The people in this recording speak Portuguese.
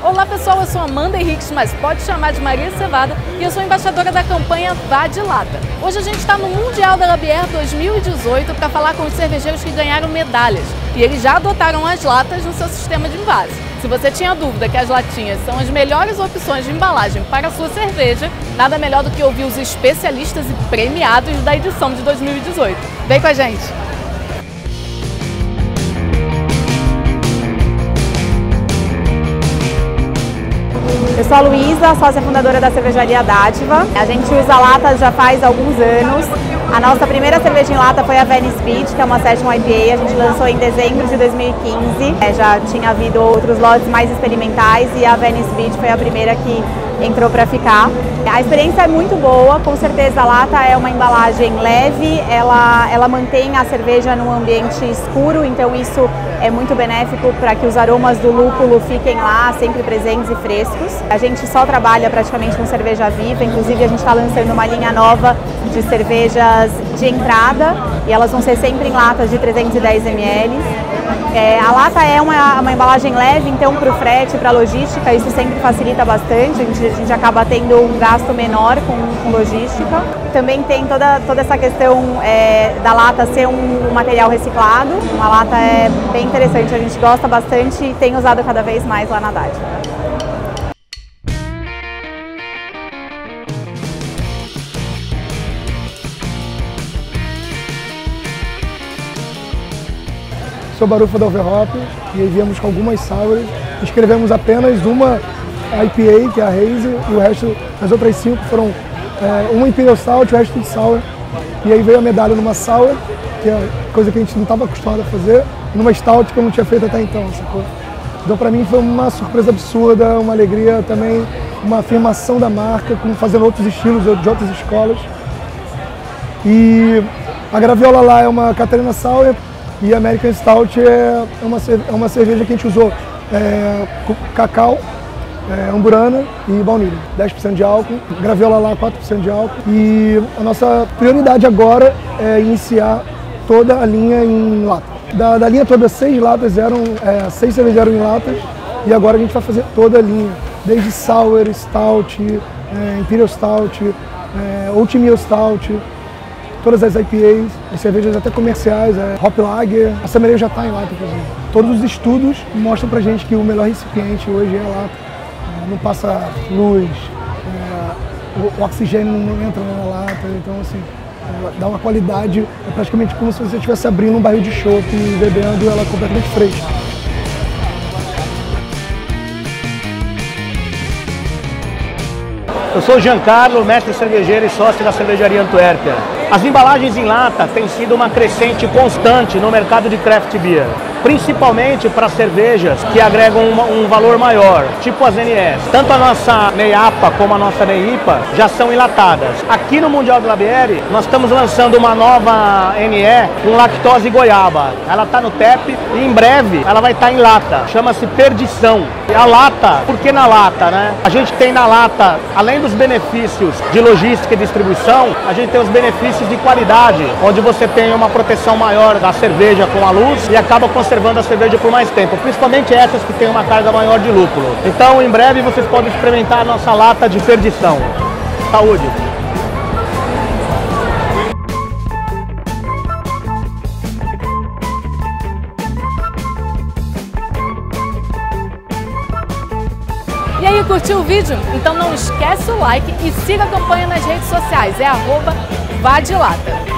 Olá pessoal, eu sou Amanda Henriques, mas pode chamar de Maria Cevada e eu sou embaixadora da campanha Vá de Lata. Hoje a gente está no Mundial da Labière 2018 para falar com os cervejeiros que ganharam medalhas e eles já adotaram as latas no seu sistema de envase. Se você tinha dúvida que as latinhas são as melhores opções de embalagem para a sua cerveja, nada melhor do que ouvir os especialistas e premiados da edição de 2018. Vem com a gente! Eu sou a Luísa, sócia fundadora da cervejaria Dádiva. A gente usa latas já faz alguns anos. A nossa primeira cerveja em lata foi a Venice Beach, que é uma Session IPA. A gente lançou em dezembro de 2015. Já tinha havido outros lotes mais experimentais e a Venice Beach foi a primeira que entrou para ficar. A experiência é muito boa, com certeza a lata é uma embalagem leve, ela mantém a cerveja num ambiente escuro, então isso é muito benéfico para que os aromas do lúpulo fiquem lá, sempre presentes e frescos. A gente só trabalha praticamente com cerveja viva, inclusive a gente está lançando uma linha nova de cervejas de entrada e elas vão ser sempre em latas de 310 ml. A lata é uma embalagem leve, então para o frete, para a logística, isso sempre facilita bastante, a gente acaba tendo um gasto menor com logística. Também tem toda essa questão da lata ser um material reciclado, uma lata é bem interessante, a gente gosta bastante e tem usado cada vez mais lá na Dádiva. Sou Barufa da Overhop e aí viemos com algumas sours. Escrevemos apenas uma IPA, que é a Haze, e o resto, as outras 5 foram uma Imperial Stout e o resto tudo sour. E aí veio a medalha numa sour, que é coisa que a gente não estava acostumado a fazer, e numa Stout que eu não tinha feito até então, sacou? Então para mim foi uma surpresa absurda, uma alegria também, uma afirmação da marca, fazendo outros estilos de outras escolas. E a Graviola lá é uma Catarina Sour, e a American Stout é uma cerveja que a gente usou cacau, amburana e baunilha, 10% de álcool, Graviola lá 4% de álcool. E a nossa prioridade agora é iniciar toda a linha em lata. Da linha toda, 6 cervejas eram em latas e agora a gente vai fazer toda a linha, desde Sour, Stout, Imperial Stout, Oatmeal Stout, todas as IPAs, as cervejas até comerciais, Hop Lager, a Sommelier já está em lata, inclusive. Todos os estudos mostram pra gente que o melhor recipiente hoje é a lata. Não passa luz, o oxigênio não entra na lata, então assim, dá uma qualidade, é praticamente como se você estivesse abrindo um barril de chopp e bebendo ela completamente fresca. Eu sou o Giancarlo, mestre cervejeiro e sócio da cervejaria Antuérpia. As embalagens em lata têm sido uma crescente constante no mercado de craft beer, principalmente para cervejas que agregam um valor maior, tipo as NEs. Tanto a nossa NEIAPA como a nossa NEIPA já são enlatadas. Aqui no Mundial da Labière, nós estamos lançando uma nova NE com lactose e goiaba. Ela está no TEP e em breve ela vai estar em lata. Chama-se Perdição. E a lata, por que na lata, né? A gente tem na lata, além dos benefícios de logística e distribuição, a gente tem os benefícios de qualidade, onde você tem uma proteção maior da cerveja com a luz e acaba conservando a cerveja por mais tempo, principalmente essas que têm uma carga maior de lúpulo. Então, em breve, vocês podem experimentar a nossa lata de Perdição. Saúde! E aí, curtiu o vídeo? Então não esquece o like e siga a campanha nas redes sociais, @Vá de Lata.